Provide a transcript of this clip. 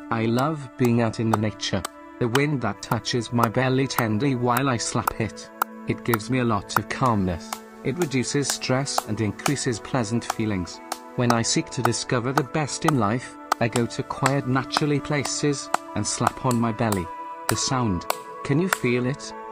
I love being out in the nature. The wind that touches my belly tenderly while I slap it. It gives me a lot of calmness. It reduces stress and increases pleasant feelings. When I seek to discover the best in life, I go to quiet naturally places, and slap on my belly. The sound. Can you feel it?